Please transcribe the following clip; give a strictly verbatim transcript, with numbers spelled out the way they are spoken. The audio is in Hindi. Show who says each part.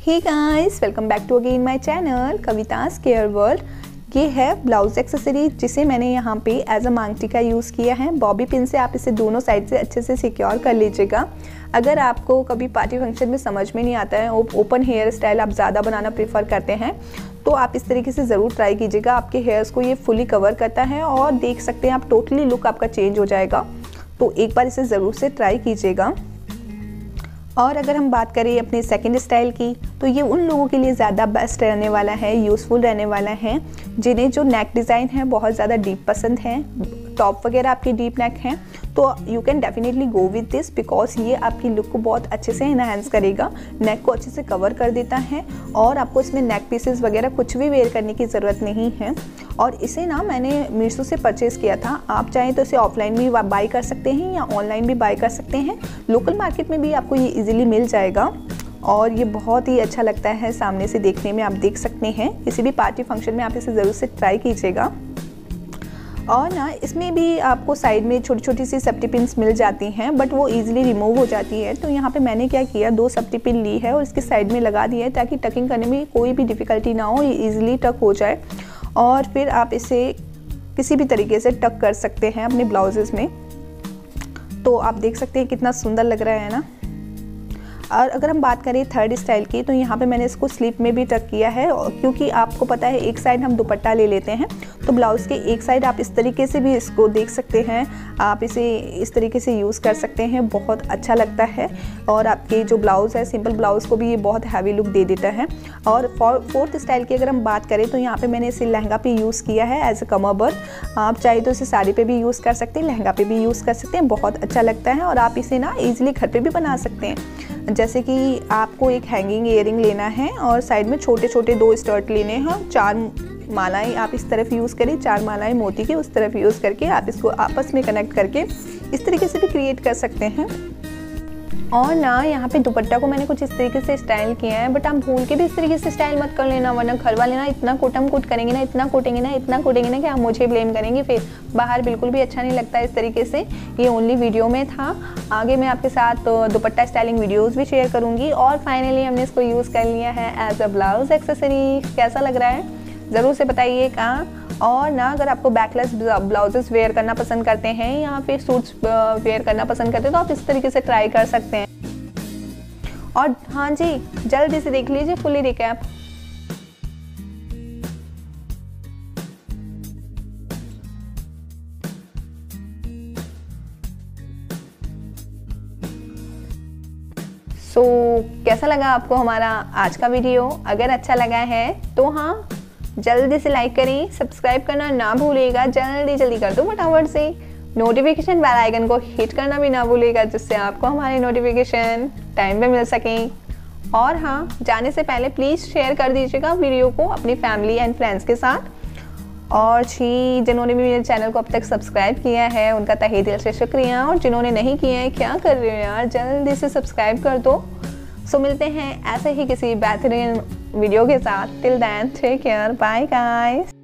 Speaker 1: Hey guys, welcome back to again my channel Kavita's care world. ये है ब्लाउज एक्सेसरी जिसे मैंने यहाँ पे एज अ मांग टीका यूज़ किया है। बॉबी पिन से आप इसे दोनों साइड से अच्छे से सिक्योर कर लीजिएगा। अगर आपको कभी पार्टी फंक्शन में समझ में नहीं आता है, ओपन हेयर स्टाइल आप ज़्यादा बनाना प्रेफर करते हैं, तो आप इस तरीके से ज़रूर ट्राई कीजिएगा। आपके हेयर्स को ये फुली कवर करता है और देख सकते हैं आप टोटली लुक आपका चेंज हो जाएगा। तो एक बार इसे ज़रूर से ट्राई कीजिएगा। और अगर हम बात करें अपने सेकंड स्टाइल की, तो ये उन लोगों के लिए ज़्यादा बेस्ट रहने वाला है, यूज़फुल रहने वाला है जिन्हें जो नेक डिज़ाइन है बहुत ज़्यादा डीप पसंद है। टॉप वगैरह आपकी डीप नेक हैं तो you can definitely go with this, because ये आपकी लुक को बहुत अच्छे से इन्हांस करेगा, नेक को अच्छे से कवर कर देता है और आपको इसमें नेक पीसेस वगैरह कुछ भी वेयर करने की ज़रूरत नहीं है। और इसे ना मैंने मीशो से परचेज़ किया था। आप चाहें तो इसे ऑफलाइन भी बाई कर सकते हैं या ऑनलाइन भी बाई कर सकते हैं। लोकल मार्केट में भी आपको ये ईजिली मिल जाएगा और ये बहुत ही अच्छा लगता है सामने से देखने में। आप देख सकते हैं किसी भी पार्टी फंक्शन में आप इसे ज़रूर से ट्राई कीजिएगा। और ना इसमें भी आपको साइड में छोटी छोटी सी सेफ्टी पिन्स मिल जाती हैं, बट वो इजीली रिमूव हो जाती है। तो यहाँ पे मैंने क्या किया, दो सेफ्टी पिन ली है और इसके साइड में लगा दिया है ताकि टकिंग करने में कोई भी डिफ़िकल्टी ना हो, ये ईजिली टक हो जाए। और फिर आप इसे किसी भी तरीके से टक कर सकते हैं अपने ब्लाउजेज़ में। तो आप देख सकते हैं कितना सुंदर लग रहा है ना। और अगर हम बात करें थर्ड स्टाइल की, तो यहाँ पे मैंने इसको स्लीप में भी टक किया है, क्योंकि आपको पता है एक साइड हम दुपट्टा ले लेते हैं तो ब्लाउज़ के एक साइड आप इस तरीके से भी इसको देख सकते हैं। आप इसे इस तरीके से यूज़ कर सकते हैं, बहुत अच्छा लगता है। और आपके जो ब्लाउज़ है, सिंपल ब्लाउज़ को भी ये बहुत हैवी लुक दे देता है। और फोर्थ स्टाइल की अगर हम बात करें, तो यहाँ पे मैंने इसे लहंगा पे यूज़ किया है एज अ कमर बर्थ। आप चाहे तो इसे साड़ी पे भी यूज़ कर सकते हैं, लहंगा पे भी यूज़ कर सकते हैं, बहुत अच्छा लगता है। और आप इसे ना ईजिली घर पे भी बना सकते हैं। जैसे कि आपको एक हैंगिंग ईयरिंग लेना है और साइड में छोटे छोटे दो स्टर्ट लेने हैं, चार मालाएं आप इस तरफ यूज़ करें, चार मालाएं मोती की उस तरफ यूज़ करके आप इसको आपस में कनेक्ट करके इस तरीके से भी क्रिएट कर सकते हैं। और ना यहाँ पे दुपट्टा को मैंने कुछ इस तरीके से स्टाइल किया है, बट आप भूल के भी इस तरीके से स्टाइल मत कर लेना, वरना घर वाले ना इतना कोटम कोट करेंगे ना, इतना कोटेंगे ना, इतना कोटेंगे ना कि आप मुझे ब्लेम करेंगे। फिर बाहर बिल्कुल भी अच्छा नहीं लगता इस तरीके से। ये ओनली वीडियो में था, आगे मैं आपके साथ दुपट्टा स्टाइलिंग वीडियोज़ भी शेयर करूँगी। और फाइनली हमने इसको यूज़ कर लिया है एज अ ब्लाउज एक्सेसरी। कैसा लग रहा है ज़रूर से बताइएगा। और ना अगर आपको बैकलेस ब्लाउजेस वेयर करना पसंद करते हैं या फिर सूट्स वेयर करना पसंद करते हैं, तो आप इस तरीके से ट्राई कर सकते हैं। और हाँ जी, जल्दी से देख लीजिए फुली रिकैप। सो so, कैसा लगा आपको हमारा आज का वीडियो? अगर अच्छा लगा है तो हाँ जल्दी से लाइक करें, सब्सक्राइब करना ना भूलिएगा, जल्दी जल्दी कर दो फटाफट से। नोटिफिकेशन बेल आइकन को हिट करना भी ना भूलिएगा, जिससे आपको हमारे नोटिफिकेशन टाइम पे मिल सकें। और हाँ, जाने से पहले प्लीज़ शेयर कर दीजिएगा वीडियो को अपनी फैमिली एंड फ्रेंड्स के साथ। और जी, जिन्होंने भी मेरे चैनल को अब तक सब्सक्राइब किया है उनका तहे दिल से शुक्रिया, और जिन्होंने नहीं किया है क्या कर रहे हो यार, जल्दी से सब्सक्राइब कर दो। सो मिलते हैं ऐसे ही किसी बेहतरीन वीडियो के साथ। Till then take care, bye guys.